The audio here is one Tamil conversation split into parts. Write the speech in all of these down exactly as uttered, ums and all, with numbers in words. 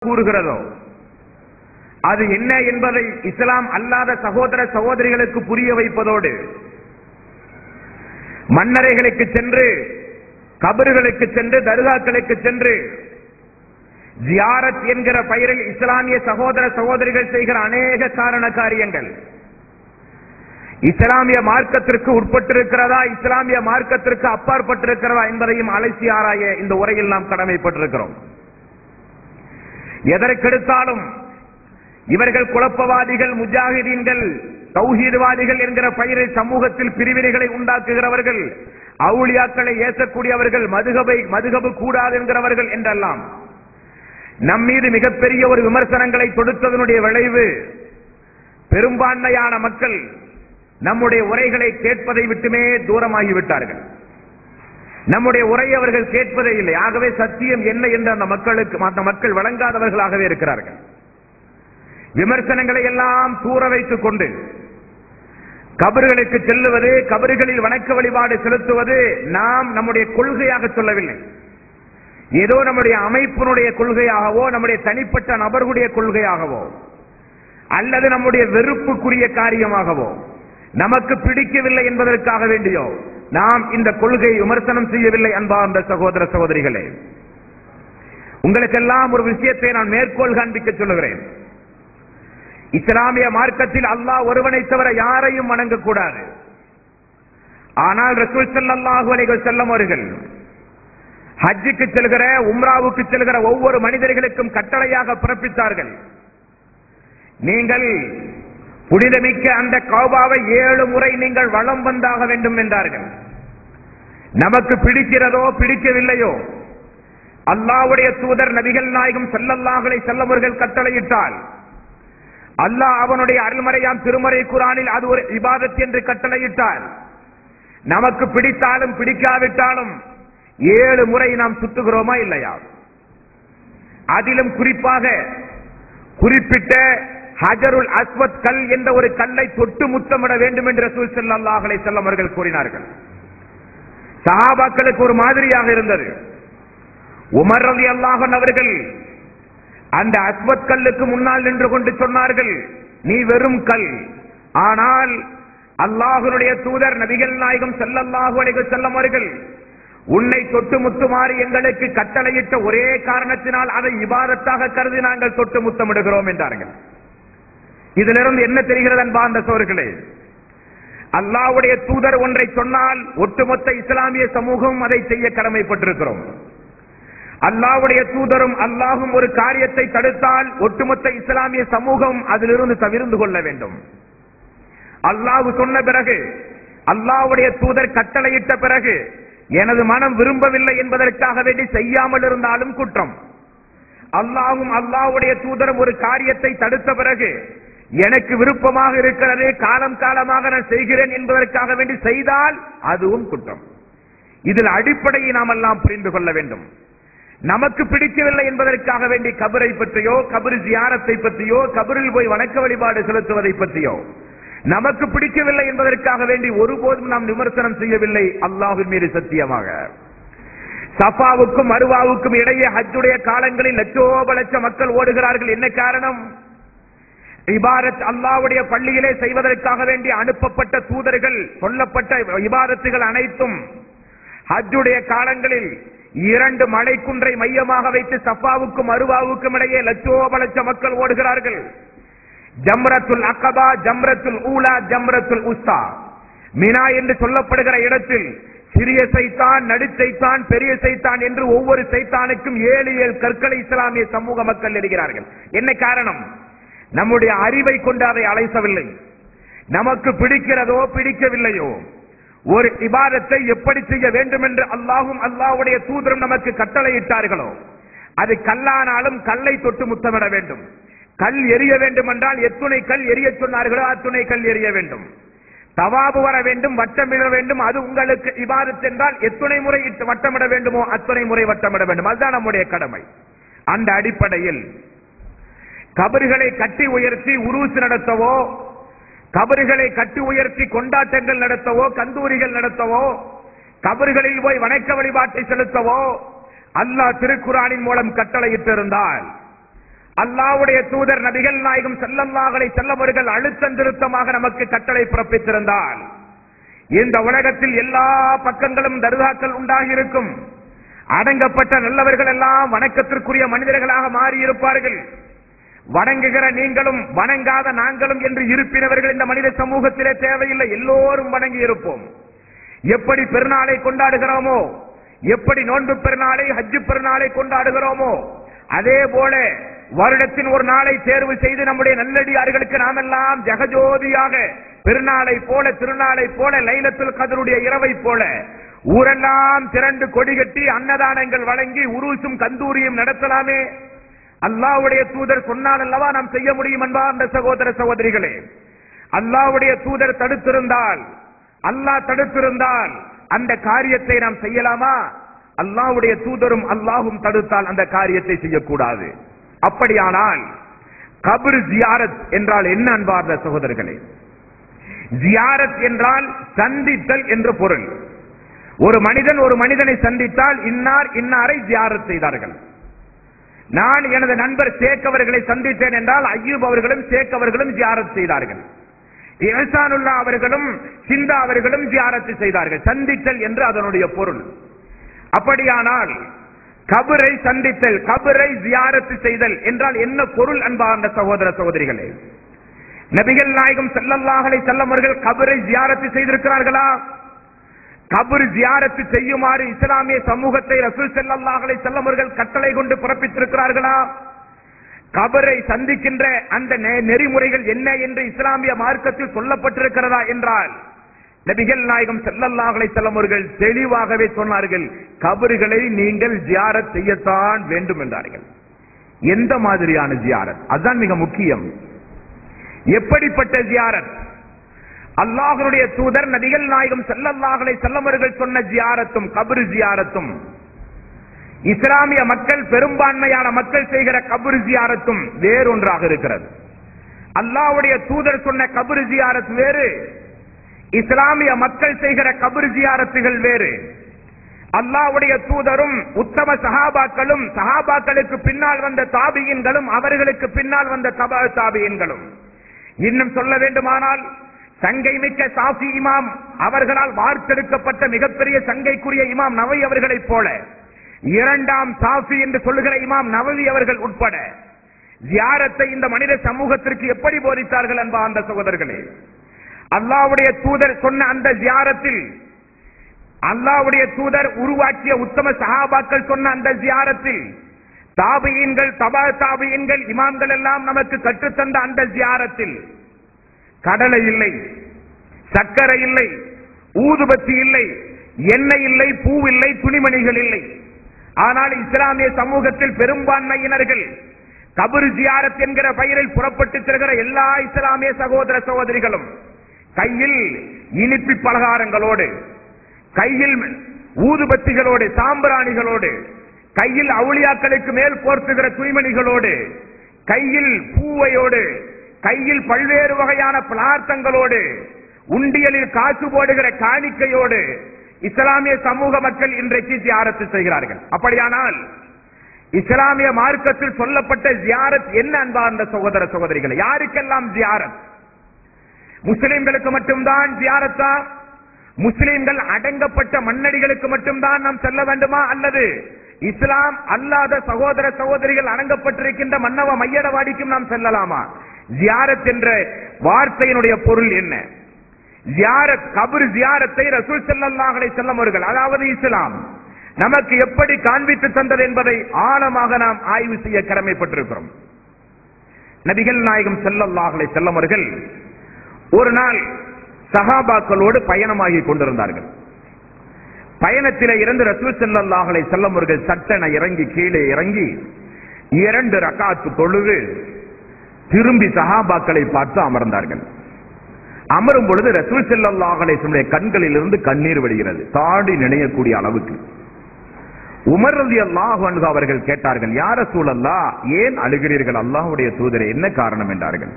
கூறுகிறதோ அது என்ன என்பதை இஸ்லாம் அல்லாத சகோதர சகோதரிகளுக்கு புரிய வைப்பதோடு மன்னரைகளுக்கு சென்று கபர்களுக்கு சென்று தர்காக்களுக்கு சென்று ஜியாரத் என்கிற பெயரில் இஸ்லாமிய சகோதர சகோதரிகள் செய்கிற அநேக காரண காரியங்கள் இஸ்லாமிய மார்க்கத்திற்கு உட்பட்டிருக்கிறதா, இஸ்லாமிய மார்க்கத்திற்கு அப்பாற்பட்டிருக்கிறதா என்பதையும் அலசி ஆராய இந்த உரையில் நாம் கடமைப்பட்டிருக்கிறோம். எதற்கெடுத்தாலும் இவர்கள் குழப்பவாதிகள், முஜாஹிதீன்கள், தௌஹீத்வாதிகள் என்கிற பெயரில் சமூகத்தில் பிரிவினைகளை உண்டாக்குகிறவர்கள், அவுலியாக்களை ஏற்றக்கூடியவர்கள், மதுகபை மதுகபு கூடாது என்கிறவர்கள் என்றெல்லாம் நம் மீது மிகப்பெரிய ஒரு விமர்சனங்களை தொடுத்ததனுடைய விளைவு பெரும்பான்மையான மக்கள் நம்முடைய உரைகளை கேட்பதை விட்டுமே தூரமாகிவிட்டார்கள். நம்முடைய உரை அவர்கள் கேட்பதே இல்லை. ஆகவே சத்தியம் என்ன என்று அந்த மக்களுக்கு மற்ற மக்கள் வழங்காதவர்களாகவே இருக்கிறார்கள். விமர்சனங்களை எல்லாம் தூர வைத்துக் கொண்டு கபர்களுக்கு செல்லுவது, கபர்களில் வணக்க வழிபாடு செலுத்துவது நாம் நம்முடைய கொள்கையாக சொல்லவில்லை. ஏதோ நம்முடைய அமைப்பினுடைய கொள்கையாகவோ, நம்முடைய தனிப்பட்ட நபர்களுடைய கொள்கையாகவோ, அல்லது நம்முடைய வெறுப்புக்குரிய காரியமாகவோ, நமக்கு பிடிக்கவில்லை என்பதற்காக வேண்டியோ நாம் இந்த கொள்கையை விமர்சனம் செய்யவில்லை. அன்பார்ந்த சகோதர சகோதரிகளே, உங்களுக்கெல்லாம் ஒரு விஷயத்தை நான் மேற்கோள் காண்பிக்க சொல்லுகிறேன். இஸ்லாமிய மார்க்கத்தில் அல்லாஹ் ஒருவனை தவிர யாரையும் வணங்கக்கூடாது. ஆனால் ரசூல் ஸல்லல்லாஹு அலைஹி வஸல்லம் அவர்கள் ஹஜ்ஜுக்கு செல்கிற, உம்ராவுக்கு செல்கிற ஒவ்வொரு மனிதர்களுக்கும் கட்டளையாக பிறப்பித்தார்கள். நீங்கள் புனிதமிக்க அந்த கஅபாவை ஏழு முறை நீங்கள் வலம் வந்தாக வேண்டும் என்றார்கள். நமக்கு பிடிக்கிறதோ பிடிக்கவில்லையோ, அல்லாஹ்வுடைய தூதர் நபிகள் நாயகம் ஸல்லல்லாஹு அலைஹி வஸல்லம் அவர்கள் கட்டளையிட்டால், அல்லாஹ் அவனுடைய அருள்மறையாம் திருமறை குர்ஆனில் அது ஒரு இபாதத் என்று கட்டளையிட்டால், நமக்கு பிடித்தாலும் பிடிக்காவிட்டாலும் ஏழு முறை நாம் சுத்துகிறோமா இல்லையா? அதிலும் குறிப்பாக குறிப்பிட்ட ஹஜருல் அஸ்வத் கல் என்ற ஒரு கல்லை தொட்டு முத்தமிட வேண்டும் என்று ரசூல் ஸல்லல்லாஹு அலைஹி வஸல்லம் அவர்கள் கூறினார்கள். சஹாபாக்களுக்கு ஒரு மாதிரியாக இருந்தது. உமர் ரலியல்லாஹு அன்ஹு அவர்கள் அந்த அஸ்வத் கல்லுக்கு முன்னால் நின்று கொண்டு சொன்னார்கள், நீ வெறும் கல், ஆனால் அல்லாஹ்வுடைய தூதர் நபிகள் நாயகம் ஸல்லல்லாஹு அலைஹி வஸல்லம் அவர்கள் உன்னை தொட்டு முத்துமாறு எங்களுக்கு கட்டளையிட்ட ஒரே காரணத்தினால் அதை இபாதத்தாக கருதி நாங்கள் தொட்டு முத்தமிடுகிறோம் என்றார்கள். இதிலிருந்து என்ன தெரிகிறது அன்பார்ந்த சகோதரர்களே? அல்லாஹ்வுடைய தூதர் ஒன்றை சொன்னால் ஒட்டுமொத்த இஸ்லாமிய சமூகம் அதை செய்ய கடமைப்பட்டிருக்கிறோம். அல்லாஹ்வுடைய தூதரும் அல்லாஹும் ஒரு காரியத்தை தடுத்தால் ஒட்டுமொத்த இஸ்லாமிய சமூகம் அதிலிருந்து தவிர்ந்து கொள்ள வேண்டும். அல்லாஹ் சொன்ன பிறகு, அல்லாஹ்வுடைய தூதர் கட்டளையிட்ட பிறகு எனது மனம் விரும்பவில்லை என்பதற்காக வேண்டி செய்யாமல் இருந்தாலும் குற்றம். அல்லாஹும் அல்லாஹ்வுடைய தூதரும் ஒரு காரியத்தை தடுத்த பிறகு எனக்கு விருப்பமாக இருக்கிறது, காலம் காலமாக நான் செய்கிறேன் என்பதற்காக வேண்டி செய்தால் அதுவும் குற்றம். இதில் அடிப்படையை நாம் எல்லாம் புரிந்து கொள்ள வேண்டும். நமக்கு பிடிக்கவில்லை என்பதற்காக வேண்டி கபரை பற்றியோ, கபர் ஜியாரத்தை பற்றியோ, கபரில் போய் வணக்க வழிபாடு செலுத்துவதை பற்றியோ நமக்கு பிடிக்கவில்லை என்பதற்காக வேண்டி ஒருபோதும் நாம் விமர்சனம் செய்யவில்லை. அல்லாஹ்வின் மீது சத்தியமாக சஃபாவுக்கும் மருவாவுக்கும் இடையே ஹஜ்ஜுடைய காலங்களில் லட்சோப லட்ச மக்கள் ஓடுகிறார்கள். என்ன காரணம்? இபாதத் அல்லாஹ்வுடைய பள்ளியிலே செய்வதற்காக வேண்டி அனுப்பப்பட்ட தூதர்கள் சொல்லப்பட்ட இபாதத்துகள் அனைத்தும் ஹஜ்ஜுடைய காலங்களில் இரண்டு மலைக்குன்றை மையமாக வைத்து சஃபாவுக்கும் மருவாவுக்கும் இடையே லட்சோப லட்ச மக்கள் ஓடுகிறார்கள். ஜம்ரத்துல் அகபா, ஜம்ரத்துல் ஊலா, ஜம்ரத்துல் உஸ்தா, மினா என்று சொல்லப்படுகிற இடத்தில் சிறிய சைத்தான், நடு சைத்தான், பெரிய சைத்தான் என்று ஒவ்வொரு சைத்தானுக்கும் ஏழு ஏழு கற்களை இஸ்லாமிய சமூக மக்கள் எறிகிறார்கள். என்ன காரணம்? நம்முடைய அறிவை கொண்டு அதை அழைக்கவில்லை. நமக்கு பிடிக்கிறதோ பிடிக்கவில்லையோ, ஒரு இபாதத்தை எப்படி செய்ய வேண்டும் என்று அல்லாஹும் அல்லாஹ்வுடைய தூதரும் நமக்கு கட்டளையிட்டார்களோ, அது கல்லானாலும் கல்லை தொட்டு முத்தமிட வேண்டும். கல் எரிய வேண்டும் என்றால் எத்துணை கல் எரிய சொன்னார்களோ அத்துணை கல் எரிய வேண்டும். தவாபு வர வேண்டும், வட்டமிட வேண்டும். அது உங்களுக்கு இபாதத் என்றால் எத்துணை முறை வட்டமிட வேண்டுமோ அத்துணை முறை வட்டமிட வேண்டும். அதுதான் நம்முடைய கடமை. அந்த அடிப்படையில் கபர்களை கட்டி உயர்த்தி உருஸ் நடத்தவோ, கபர்களை கட்டி உயர்த்தி கொண்டாட்டங்கள் நடத்தவோ, கந்தூரிகள் நடத்தவோ, கபர்களில் போய் வணக்க வழிபாட்டை செலுத்தவோ அல்லாஹ் திருக்குர்ஆனின் மூலம் கட்டளையிட்டிருந்தால் அல்லாஹ்வுடைய தூதர் நபிகள் நாயகம் ஸல்லல்லாஹு அலைஹி வஸல்லம் அவர்கள் அழுத்தம் திருத்தமாக நமக்கு கட்டளை பிறப்பித்திருந்தால் இந்த உலகத்தில் எல்லா பக்கங்களும் தர்காக்கள் உண்டாகி இருக்கும். அடங்கப்பட்ட நல்லவர்கள் எல்லாம் வணக்கத்திற்குரிய மனிதர்களாக மாறி இருப்பார்கள். வணங்குகிற நீங்களும் வணங்காத நாங்களும் என்று இருப்பினவர்கள் இந்த மனித சமூகத்திலே தேவையில்லை. எல்லோரும் வணங்கி இருப்போம். எப்படி பெருநாளை கொண்டாடுகிறோமோ, எப்படி நோன்பு பெருநாளை ஹஜ்ஜு பெருநாளை கொண்டாடுகிறோமோ, அதே போல வருடத்தின் ஒரு நாளை தேர்வு செய்து நம்முடைய நல்லடியார்களுக்கு நாம் எல்லாம் ஜெகஜோதியாக பெருநாளை போல திருநாளை போல லைலத்துல் கத்ருடைய இரவை போல ஊரெல்லாம் திரண்டு கொடி கட்டி அன்னதானங்கள் வழங்கி உருசும் கந்தூரியும் நடத்தலாமே. அல்லாஹ்வுடைய தூதர் சொன்னால் அல்லவா நாம் செய்ய முடியும் அன்பார்ந்த சகோதர சகோதரிகளே. அல்லாஹ்வுடைய தூதர் தடுத்திருந்தால், அல்லாஹ் தடுத்திருந்தால் அந்த காரியத்தை நாம் செய்யலாமா? அல்லாஹ்வுடைய தூதரும் அல்லாஹும் தடுத்தால் அந்த காரியத்தை செய்யக்கூடாது. அப்படியானால் கபர் ஜியாரத் என்றால் என்ன அன்பார்ந்த சகோதரர்களே? ஜியாரத் என்றால் சந்தித்தல் என்று பொருள். ஒரு மனிதன் ஒரு மனிதனை சந்தித்தால் இன்னார் இன்னாரை ஜியாரத் செய்தார்கள். நான் எனது நண்பர் ஷேக் அவர்களை சந்தித்தேன் என்றால் அய்யூப் அவர்களும் ஷேக் அவர்களும் ஜியாரத் செய்தார்கள். இஹ்சானுல்லா அவர்களும் சிந்தா அவர்களும் ஜியாரத் செய்தார்கள். சந்தித்தல் என்று அதனுடைய பொருள். அப்படியானால் கபரை சந்தித்தல், கபரை ஜியாரத் செய்தல் என்றால் என்ன பொருள் அன்பார்ந்த சகோதர சகோதரிகளே? நபிகள் நாயகம் ஸல்லல்லாஹு அலைஹி வஸல்லம் அவர்கள் கபரை ஜியாரத் செய்திருக்கிறார்களா? கபர் ஜியாரத் செய்யுமாறு இஸ்லாமிய சமூகத்தை ரசூல் ஸல்லல்லாஹு அலைஹி வஸல்லம் அவர்கள் கட்டளை கொண்டு பிறப்பித்திருக்கிறார்களா? கபரை சந்திக்கின்ற அந்த நெறிமுறைகள் என்ன என்று இஸ்லாமிய மார்க்கத்தில் சொல்லப்பட்டிருக்கிறதா என்றால் நபிகள் நாயகம் ஸல்லல்லாஹு அலைஹி வஸல்லம் அவர்கள் தெளிவாகவே சொன்னார்கள், கபர்களை நீங்கள் ஜியாரத் செய்யத்தான் வேண்டும் என்றார்கள். எந்த மாதிரியான ஜியாரத்? அதுதான் மிக முக்கியம். எப்படிப்பட்ட ஜியாரத்? அல்லாஹ்வுடைய தூதர் நபிகள் நாயகம் ஸல்லல்லாஹு அலைஹி வஸல்லம் அவர்கள் சொன்ன ஜியாரத்தும் கபர் ஜியாரத்தும், இஸ்லாமிய மக்கள் பெரும்பான்மையான மக்கள் செய்கிற கபர் ஜியாரத்தும் வேறொன்றாக இருக்கிறது. அல்லாஹ்வுடைய தூதர் சொன்ன கபர் ஜியாரத் வேறு, இஸ்லாமிய மக்கள் செய்கிற கபர் ஜியாரத்துகள் வேறு. அல்லாஹ்வுடைய தூதரும் உத்தம சஹாபாக்களும் சஹாபாக்களுக்கு பின்னால் வந்த தாபியீன்களும் அவர்களுக்கு பின்னால் வந்த தபா தாபியீன்களும், இன்னும் சொல்ல வேண்டுமானால் சங்கை மிக்க சாஃபி இமாம் அவர்களால் வார்த்தெடுக்கப்பட்ட மிகப்பெரிய சங்கைக்குரிய இமாம் நவவி அவர்களைப் போல இரண்டாம் சாஃபி என்று சொல்லுகிற இமாம் நவவி அவர்கள் உட்பட ஜியாரத்தை இந்த மனித சமூகத்திற்கு எப்படி போதித்தார்கள் அன்பார்ந்த சகோதரர்களே? அல்லாஹ்வுடைய தூதர் சொன்ன அந்த ஜியாரத்தில், அல்லாஹ்வுடைய தூதர் உருவாக்கிய உத்தம சஹாபாக்கள் சொன்ன அந்த ஜியாரத்தில், தாபியீன்கள் தபா தாபியீன்கள் இமாம்கள் எல்லாம் நமக்கு கற்றுத்தந்த அந்த ஜியாரத்தில் கடலை இல்லை, சர்க்கரை இல்லை, ஊதுபத்தி இல்லை, எண்ணெய் இல்லை, பூ இல்லை, துணிமணிகள் இல்லை. ஆனால் இஸ்லாமிய சமூகத்தில் பெரும்பான்மையினர்கள் கபர் ஜியாரத் என்கிற பெயரில் புறப்பட்டு செல்கிற எல்லா இஸ்லாமிய சகோதர சகோதரிகளும் கையில் இனிப்பு பலகாரங்களோடு, கையில் ஊதுபத்திகளோடு, சாம்பிராணிகளோடு, கையில் அவுளியாக்களுக்கு மேல் போர்த்துகிற துணிமணிகளோடு, கையில் பூவையோடு, கையில் பல்வேறு வகையான பதார்த்தங்களோடு, உண்டியலில் காசு போடுகிற காணிக்கையோடு இஸ்லாமிய சமூக மக்கள் இன்றைக்கு ஜியாரத் செய்கிறார்கள். அப்படியானால் இஸ்லாமிய மார்க்கத்தில் சொல்லப்பட்ட ஜியாரத் என்ன அன்பார்ந்த சகோதர சகோதரிகள்? யாருக்கெல்லாம் ஜியாரத்? முஸ்லிம்களுக்கு மட்டும்தான் ஜியாரத்தா? முஸ்லிம்கள் அடங்கப்பட்ட மன்னடிகளுக்கு மட்டும்தான் நாம் செல்ல வேண்டுமா? அல்லது இஸ்லாம் அல்லாத சகோதர சகோதரிகள் அடங்கப்பட்டிருக்கின்ற மன்னவ மையடவாடிக்கும் நாம் செல்லலாமா? ஜியாரத் என்ற வார்த்தையினுடைய பொருள் என்ன? ஜியாரத், கபர் ஜியாரத்தை ரசூல் ஸல்லல்லாஹு அலைஹி வஸல்லம் அவர்கள், அதாவது இஸ்லாம் நமக்கு எப்படி காண்பித்து தந்தது என்பதை ஆழமாக நாம் ஆய்வு செய்ய கடமைப்பட்டிருக்கிறோம். நபிகள் நாயகம் ஸல்லல்லாஹு அலைஹி வஸல்லம் அவர்கள் ஒரு நாள் சஹாபாக்களோடு பயணமாகி கொண்டிருந்தார்கள். பயணத்திலே இருந்து ரசூல் ஸல்லல்லாஹு அலைஹி வஸல்லம் அவர்கள் சட்டென இறங்கி கீழே இறங்கி இரண்டு ரக்காத் தொழுது திரும்பி சஹாபாக்களை பார்த்து அமர்ந்தார்கள். அமரும் பொழுது ரசூல் ஸல்லல்லாஹு அலைஹி வஸல்லம் கண்களில் இருந்து கண்ணீர் வடிகிறது, தாடி நினையக்கூடிய அளவுக்கு. உமர் ரலியல்லாஹு அன்ஹு அவர்கள் கேட்டார்கள், யா ரசூலல்லாஹ், ஏன் அழுகிறீர்கள்? அல்லாஹ்வுடைய தூதரே, என்ன காரணம் என்றார்கள்.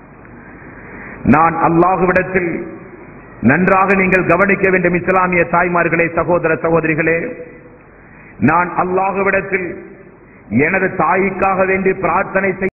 நான் அல்லாஹ்விடத்தில், நன்றாக நீங்கள் கவனிக்க வேண்டும் இஸ்லாமிய தாய்மார்களே, சகோதர சகோதரிகளே, நான் அல்லாஹ்விடத்தில் எனது தாய்க்காக வேண்டி பிரார்த்தனை செய்ய